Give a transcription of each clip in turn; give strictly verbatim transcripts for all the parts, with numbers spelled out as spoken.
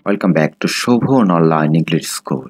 Welcome back to Shovan online English school.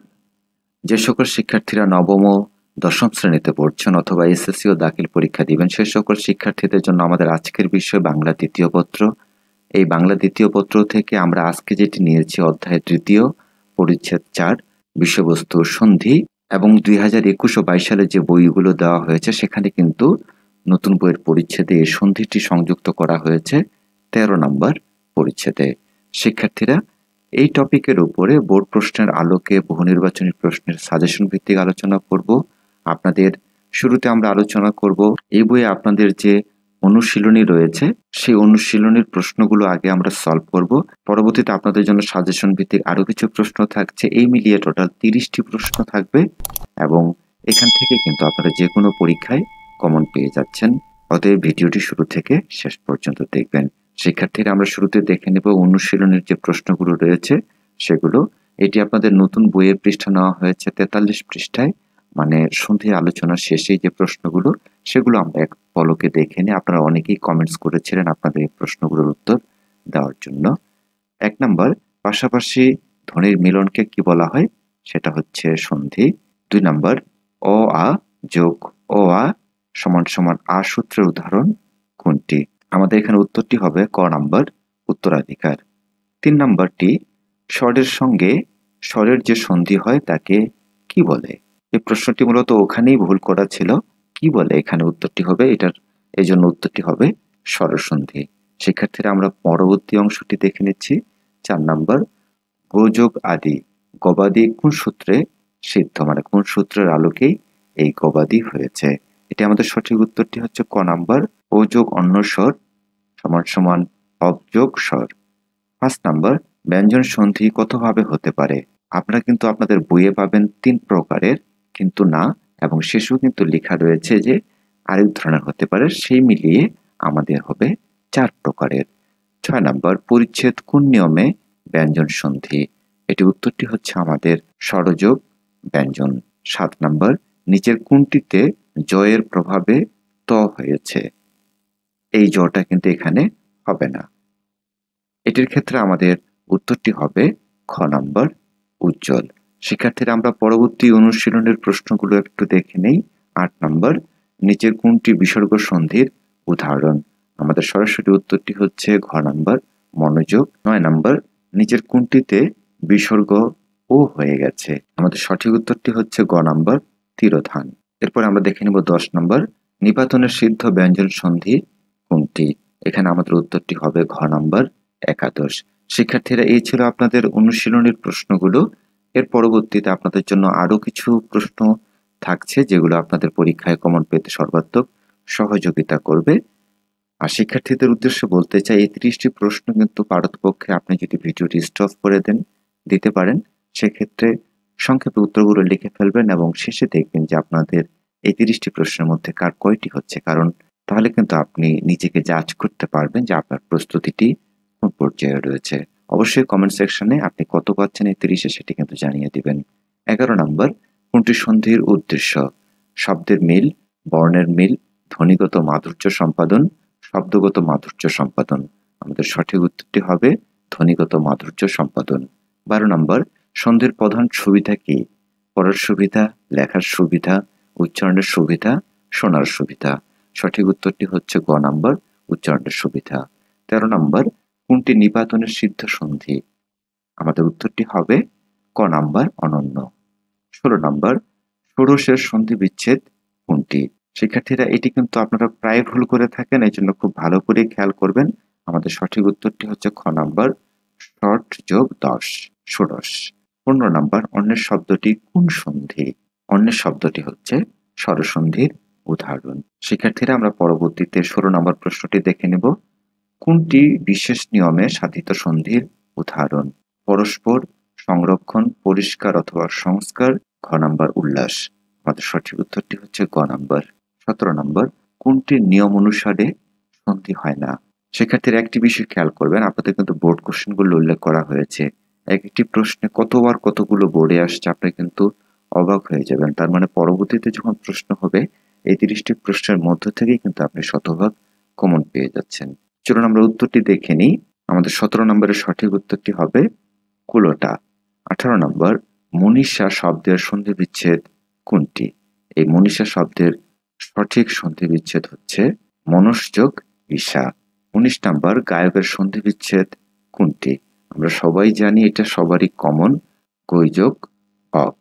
যে সকল শিক্ষার্থীরা নবম ও দশম শ্রেণীতে পড়ছেন অথবা এসএসসি ও দাখিল পরীক্ষা দিবেন সে সকল শিক্ষার্থীদের জন্য আমাদের আজকের বিষয় বাংলা দ্বিতীয় পত্র। এই বাংলা দ্বিতীয় পত্র থেকে আমরা আজকে যেটি নিয়েছি অধ্যায় তৃতীয় পরিচ্ছেদ চার বিষয়বস্তু সন্ধি, এবং দুই হাজার একুশ ও বাইশ সালে যে বইগুলো দেওয়া হয়েছে সেখানে কিন্তু নতুন বইয়ের পরিচ্ছেদে এই সন্ধিটি সংযুক্ত করা হয়েছে তেরো নম্বর পরিচ্ছেদে। শিক্ষার্থীরা, এই টপিকের উপরে বোর্ড প্রশ্নের আলোকে বহু নির্বাচনী প্রশ্নের সাজেশন ভিত্তিক আলোচনা করব। আপনাদের শুরুতে আমরা আলোচনা করব এই বইয়ে আপনাদের যে অনুশীলনী রয়েছে সেই অনুশীলনীর প্রশ্নগুলো আগে আমরা সলভ করব। পরবর্তীতে আপনাদের জন্য সাজেশন ভিত্তিক আরো কিছু প্রশ্ন থাকছে। এই মিলিয়ে টোটাল তিরিশটি প্রশ্ন থাকবে এবং এখান থেকে কিন্তু আপনারা যে কোনো পরীক্ষায় কমন পেয়ে যাচ্ছেন। অতএব ভিডিওটি শুরু থেকে শেষ পর্যন্ত দেখবেন। শিক্ষার্থীরা, আমরা শুরুতে দেখে নেব অনুশীলনের যে প্রশ্নগুলো রয়েছে সেগুলো। এটি আপনাদের নতুন বইয়ের পৃষ্ঠা নেওয়া হয়েছে তেতাল্লিশ পৃষ্ঠায়, মানে সন্ধি আলোচনা শেষে যে প্রশ্নগুলো সেগুলো আমরা এক পলকে দেখে নিই। আপনারা অনেকেই কমেন্টস করেছিলেন আপনাদের এই প্রশ্নগুলোর উত্তর দেওয়ার জন্য। এক নম্বর, পাশাপাশি ধ্বনির মিলনকে কি বলা হয়? সেটা হচ্ছে সন্ধি। দুই নম্বর, অ আ যোগ ও আ সমান সমান আ সূত্রের উদাহরণ কোনটি? আমাদের এখানে উত্তরটি হবে ক নাম্বার, উত্তরাধিকার। তিন নাম্বারটি, স্বরের সঙ্গে স্বরের যে সন্ধি হয় তাকে কি বলে? এই প্রশ্নটি মূলত ওখানেই ভুল করা ছিল। কি বলে এখানে উত্তরটি হবে, এটার এই জন্য উত্তরটি হবে স্বরসন্ধি। শিক্ষার্থীরা, আমরা পরবর্তী অংশটি দেখে নিচ্ছি। চার নাম্বার, গোযোগ আদি গবাদি কোন সূত্রে সিদ্ধ, মানে কোন সূত্রের আলোকেই এই গবাদি হয়েছে? এটি আমাদের সঠিক উত্তরটি হচ্ছে ক নাম্বার, ও যোগ অন্য স্বর সমান সমান অব যোগ স্বর। পাঁচ নাম্বার, ব্যঞ্জন সন্ধি কতভাবে হতে পারে? আপনারা কিন্তু আপনাদের বইয়ে পাবেন তিন প্রকারের, কিন্তু না, এবং শেষেও কিন্তু লেখা রয়েছে যে আরেক ধরনের হতে পারে, সেই মিলিয়ে আমাদের হবে চার প্রকারের। ছয় নাম্বার, পরিচ্ছেদ কোন নিয়মে ব্যঞ্জন সন্ধি? এটি উত্তরটি হচ্ছে আমাদের স্বরযোগ ব্যঞ্জন। সাত নাম্বার, নিচের কোনটিতে জয়ের প্রভাবে ত হয়েছে? এই জটা কিন্তু এখানে হবে না। এটির ক্ষেত্রে আমাদের উত্তরটি হবে খ নাম্বার, উজ্জ্বল। শিক্ষার্থীরা, আমরা পরবর্তী অনুশীলনের প্রশ্নগুলো একটু দেখে নেই। আট নাম্বার, নিচের কোনটি বিসর্গ সন্ধির উদাহরণ? আমাদের সরাসরি উত্তরটি হচ্ছে ঘ নাম্বার, মনোযোগ। নয় নাম্বার, নিচের কোনটিতে বিসর্গ ও হয়ে গেছে? আমাদের সঠিক উত্তরটি হচ্ছে গ নাম্বার, তিরোধান। এরপর আমরা দেখে নেব দশ নাম্বার, নিপাতনের সিদ্ধ ব্যঞ্জন সন্ধি কোনটি? এখানে আমাদের উত্তরটি হবে ঘ নাম্বার, একাদশ। শিক্ষার্থীরা, এই ছিল আপনাদের অনুশীলনের প্রশ্নগুলো। এর পরবর্তীতে আপনাদের জন্য আরো কিছু প্রশ্ন থাকছে যেগুলো আপনাদের পরীক্ষায় কমন পেতে সর্বাত্মক সহযোগিতা করবে। আর শিক্ষার্থীদের উদ্দেশ্যে বলতে চাই, এই ত্রিশটি প্রশ্ন কিন্তু পারতপক্ষে আপনি যদি ভিডিওটি স্টপ করে দেন দিতে পারেন, সেক্ষেত্রে সংক্ষেপে উত্তরগুলো লিখে ফেলবেন এবং শেষে দেখবেন যে আপনাদের এই তিরিশটি প্রশ্নের মধ্যে কার কয়টি হচ্ছে, কারণ তাহলে কিন্তু আপনি নিজেকে জাজ করতে পারবেন যে আপনার প্রস্তুতিটি কোন পর্যায়ে রয়েছে। অবশ্যই কমেন্ট সেকশনে আপনি কত পাচ্ছেন এই তিরিশে সেটি কিন্তু জানিয়ে দিবেন। এগারো নম্বর, কোনটি সন্ধির উদ্দেশ্য? শব্দের মিল, বর্ণের মিল, ধ্বনিগত মাধুর্য সম্পাদন, শব্দগত মাধুর্য সম্পাদন। আমাদের সঠিক উত্তরটি হবে ধ্বনিগত মাধুর্য সম্পাদন। বারো নম্বর, সন্ধির প্রধান সুবিধা কি? পড়ার সুবিধা, লেখার সুবিধা, উচ্চারণের সুবিধা, শোনার সুবিধা। সঠিক উত্তরটি হচ্ছে গ নাম্বার, উচ্চারণের সুবিধা। তেরো নম্বর, কোনটি নিপাতনের সিদ্ধ সন্ধি? আমাদের উত্তরটি হবে ক নাম্বার, অনন্য। ষোলো নম্বর, ষোড়শের সন্ধি বিচ্ছেদ কোনটি? শিক্ষার্থীরা, এটি কিন্তু আপনারা প্রায় ভুল করে থাকেন, এই জন্য খুব ভালো করে খেয়াল করবেন। আমাদের সঠিক উত্তরটি হচ্ছে খ নাম্বার, ষট যোগ দশ, ষোড়শ। পনেরো নম্বর, অন্যের শব্দটি কোন সন্ধি? অন্যের শব্দটি হচ্ছে স্বরসন্ধির উদাহরণ। শিক্ষার্থীরা, আমরা পরবর্তীতে ষোলো নম্বর প্রশ্নটি দেখে নেব। কোনটি বিশেষ নিয়মে সাধিত সন্ধির উদাহরণ? পরস্পর, সংরক্ষণ, পরিষ্কার অথবা সংস্কার, ঘ নাম্বার, উল্লাস। আমাদের সঠিক উত্তরটি হচ্ছে গ নাম্বার। সতেরো নম্বর, কোনটি নিয়ম অনুসারে সন্ধি হয় না? শিক্ষার্থীরা, একটি বিষয় খেয়াল করবেন, আপনাদের কিন্তু বোর্ড কোশ্চেনগুলো উল্লেখ করা হয়েছে। এক একটি প্রশ্নে কতবার কতগুলো বোর্ডে আসছে আপনি কিন্তু অবাক হয়ে যাবেন। তার মানে পরবর্তীতে যখন প্রশ্ন হবে এই তিরিশটি প্রশ্নের মধ্য থেকেই কিন্তু আপনি শতভাগ কমন পেয়ে যাচ্ছেন। চলুন আমরা উত্তরটি দেখে নিই। আমাদের সতেরো নম্বরের সঠিক উত্তরটি হবে কুলোটা। আঠারো নম্বর, মনীষা শব্দের সন্ধি বিচ্ছেদ কোনটি? এই মনীষা শব্দের সঠিক সন্ধি বিচ্ছেদ হচ্ছে মনস্যোগ ঈশা। উনিশ নম্বর, গায়কের সন্ধি বিচ্ছেদ কোনটি? আমরা সবাই জানি, এটা সবারই কমন, গৈযোগ অক।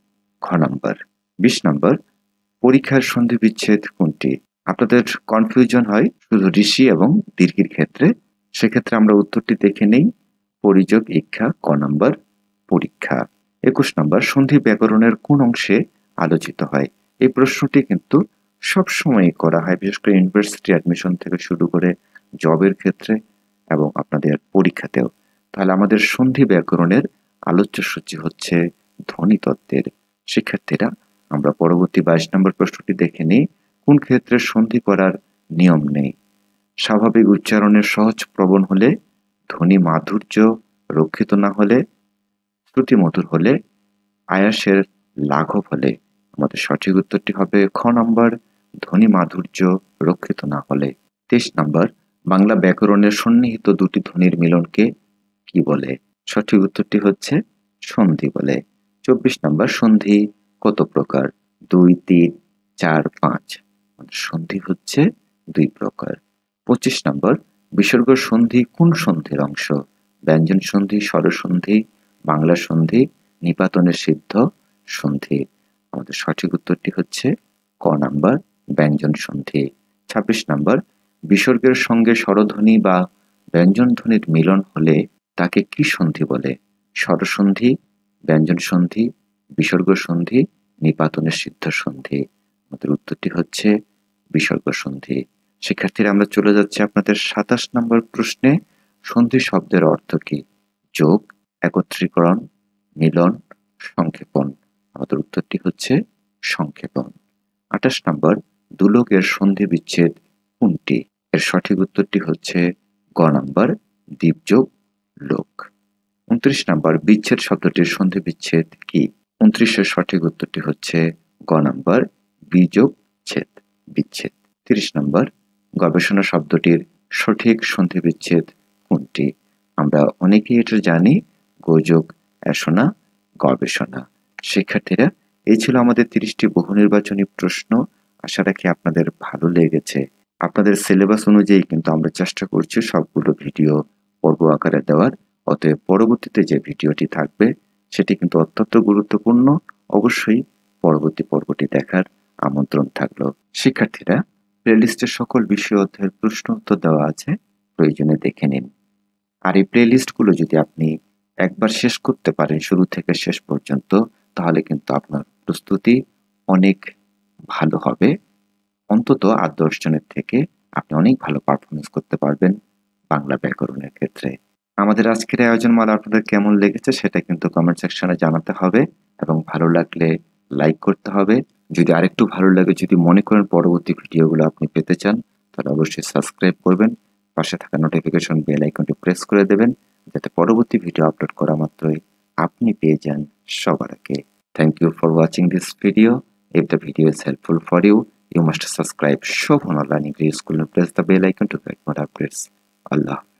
খ নম্বর। বিশ নম্বর, পরীক্ষার সন্ধি বিচ্ছেদ কোনটি? আপনাদের কনফিউশন হয় শুধু ঋষি এবং দীর্ঘির ক্ষেত্রে, সেক্ষেত্রে আমরা উত্তরটি দেখে নেই। পরিযোগ ইক্ষা, ক নম্বর পরীক্ষা। একুশ নম্বর, সন্ধি ব্যাকরণের কোন অংশে আলোচিত হয়? এই প্রশ্নটি কিন্তু সবসময় করা হয়, বিশেষ করে ইউনিভার্সিটি অ্যাডমিশন থেকে শুরু করে জবের ক্ষেত্রে এবং আপনাদের পরীক্ষাতেও। তাহলে আমাদের সন্ধি ব্যাকরণের আলোচ্য সূচি হচ্ছে ধ্বনিতত্ত্বের। শিক্ষার্থীরা, আমরা পরবর্তী বাইশ নম্বর প্রশ্নটি দেখে নিই। কোন ক্ষেত্রে সন্ধি করার নিয়ম নেই? স্বাভাবিক উচ্চারণের সহজ প্রবণ হলে, ধ্বনি মাধুর্য রক্ষিত না হলে, শ্রুতি মধুর হলে, আয়াসের লাঘব হলে। আমাদের সঠিক উত্তরটি হবে খ নম্বর, ধ্বনি মাধুর্য রক্ষিত না হলে। তেইশ নম্বর, বাংলা ব্যাকরণের সন্নিহিত দুটি ধ্বনির মিলনকে কি বলে? সঠিক উত্তরটি হচ্ছে সন্ধি বলে। চব্বিশ নম্বর, সন্ধি কত প্রকার? দুই, তিন, চার, পাঁচ। সন্ধি হচ্ছে দুই প্রকার। পঁচিশ নম্বর, বিসর্গ সন্ধি কোন সন্ধির অংশ? ব্যঞ্জন সন্ধি, স্বরসন্ধি, বাংলা সন্ধি, নিপাতনের সিদ্ধ সন্ধি। আমাদের সঠিক উত্তরটি হচ্ছে ক নাম্বার, ব্যঞ্জন সন্ধি। ছাব্বিশ নম্বর, বিসর্গের সঙ্গে স্বরধ্বনি বা ব্যঞ্জন ধ্বনির মিলন হলে তাকে কি সন্ধি বলে? স্বরসন্ধি, ব্যঞ্জন সন্ধি, বিসর্গ সন্ধি, নিপাতনের সিদ্ধ সন্ধি। আমাদের উত্তরটি হচ্ছে বিসর্গ সন্ধি। শিক্ষার্থীরা, আমরা চলে যাচ্ছি আপনাদের সাতাশ নম্বর প্রশ্নে। সন্ধি শব্দের অর্থ কি? যোগ, একত্রীকরণ, মিলন, সংক্ষেপণ। আমাদের উত্তরটি হচ্ছে সংক্ষেপণ। আঠাশ নম্বর, দুলোকের সন্ধি বিচ্ছেদ কোনটি? এর সঠিক উত্তরটি হচ্ছে গ নম্বর, দ্বীপযোগ লোক। উনত্রিশ নম্বর, বিচ্ছেদ শব্দটির সন্ধি বিচ্ছেদ কি? উনত্রিশের সঠিক উত্তরটি হচ্ছে গ নম্বর, বিযোগ ছেদ, বিচ্ছেদ। তিরিশ নম্বর, গবেষণা শব্দটির সঠিক সন্ধি বিচ্ছেদ কোনটি? আমরা অনেকেই এটা জানি, গোযোগ এসনা, গবেষণা। শিক্ষার্থীরা, এই ছিল আমাদের তিরিশটি বহু নির্বাচনী প্রশ্ন। আশা রাখি আপনাদের ভালো লেগেছে। আপনাদের সিলেবাস অনুযায়ী কিন্তু আমরা চেষ্টা করছি সবগুলো ভিডিও পর্ব আকারে দেওয়ার। অতএব পরবর্তীতে যে ভিডিওটি থাকবে সেটি কিন্তু অত্যন্ত গুরুত্বপূর্ণ। অবশ্যই পরবর্তী পর্বটি দেখার আমন্ত্রণ থাকলো। শিক্ষার্থীরা, প্লেলিস্টের সকল বিষয় অধ্যায়ের প্রশ্ন উত্তর দেওয়া আছে, প্রয়োজনে দেখে নিন। আর এই প্লেলিস্টগুলো যদি আপনি একবার শেষ করতে পারেন শুরু থেকে শেষ পর্যন্ত, তাহলে কিন্তু আপনার প্রস্তুতি অনেক ভালো হবে। অন্তত আট দশ জনের থেকে আপনি অনেক ভালো পারফরমেন্স করতে পারবেন বাংলা ব্যাকরণের ক্ষেত্রে। আমাদের আজকের আয়োজনমালা আপনাদের কেমন লেগেছে সেটা কিন্তু কমেন্ট সেকশনে জানাতে হবে এবং ভালো লাগলে লাইক করতে হবে। যদি আরেকটু ভালো লাগে, যদি মনে করেন পরবর্তী ভিডিওগুলো আপনি পেতে চান, তাহলে অবশ্যই সাবস্ক্রাইব করবেন। পাশে থাকা নোটিফিকেশন বেল আইকনটি প্রেস করে দেবেন, যাতে পরবর্তী ভিডিও আপলোড করা মাত্রই আপনি পেয়ে যান সবার আগে। Thank you for watching this video. If the video is helpful for you, you must subscribe Shobhan Online English School and press the bell icon to get more updates. Allah.